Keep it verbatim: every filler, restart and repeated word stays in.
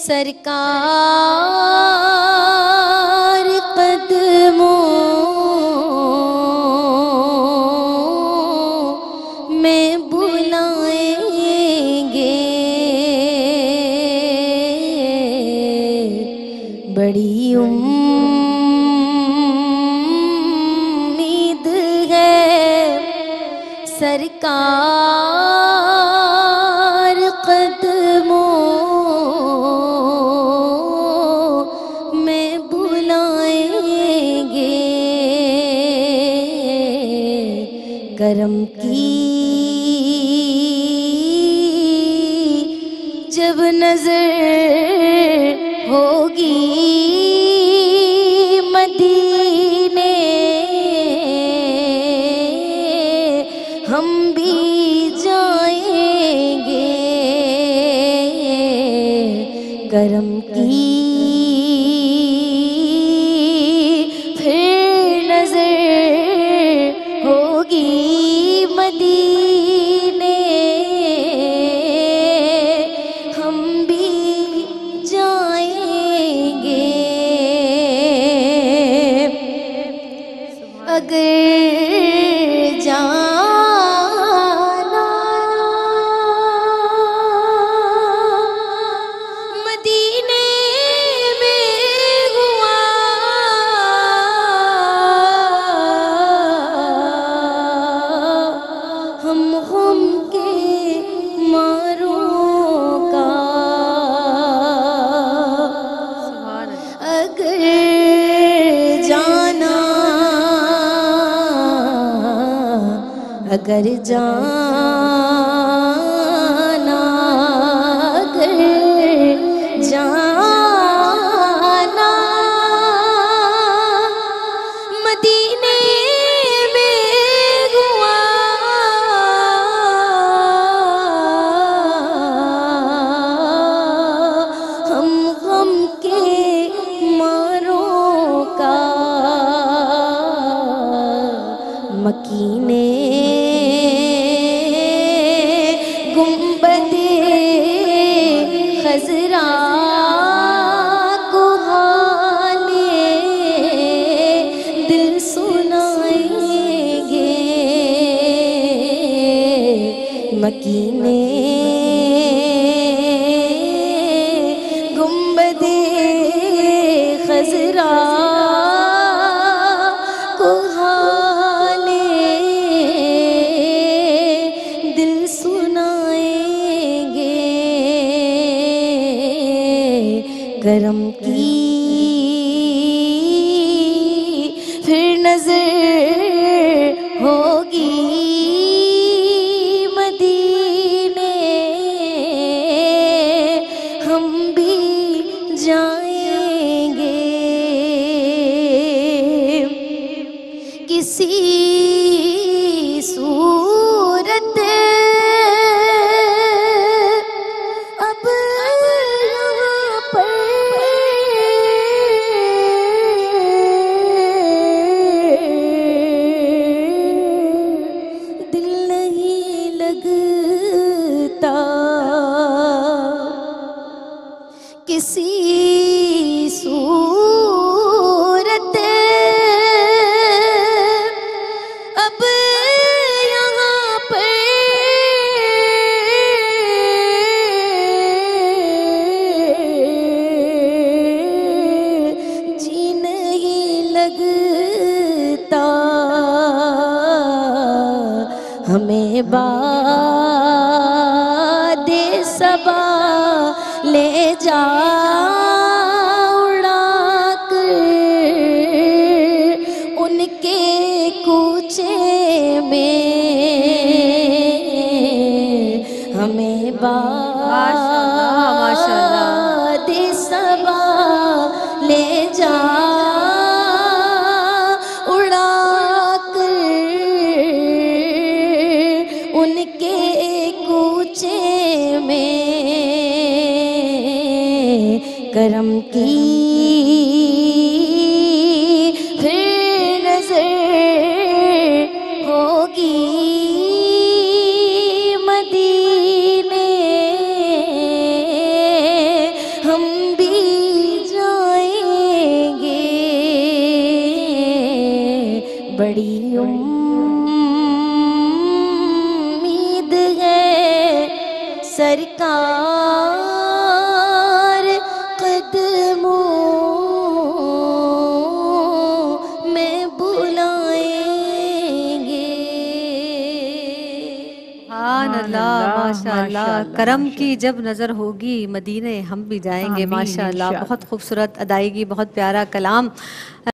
سرکار قدموں میں بلائیں گے، بڑی امید ہے سرکار قدموں میں بلائیں گے، کرم کی جب نظر ہوگی مدینے، ہم بھی جائیں گے، کرم کی پھر نظر ہوگی مدینے، ہم بھی جائیں گے، اگر جانا مدینے میں ہوا، ہم غم کے ماروں کا، اگر جانا اگر جانا اگر جانا مدینے میں ہوا، ہم غم کے ماروں کا، مکینے گنبد خضرا کو حال دل سنائیں گے، مکینے گنبد خضرا کو حال دل سنائیں گے، کرم کی پھر نظر ہوگی مدینے، ہم بھی جائیں گے، کسی صورت اب یہاں پر دل نہیں لگتا، کسی صورت اب یہاں پر جی نہیں لگتا، ہمیں باد صبا لے جا اڑا کر ان کے کوچے میں، ہمیں باد صبا لے جا اڑا کر ان کے کوچے میں، کرم کی پھر نظر ہوگی مدینے، ہم بڑی امید ہے سرکار قدموں میں بلائیں گے. سبحان اللہ، ماشاء اللہ. کرم کی جب نظر ہوگی مدینے ہم بھی جائیں گے. ماشاء اللہ، بہت خوبصورت ادائیگی، بہت پیارا کلام.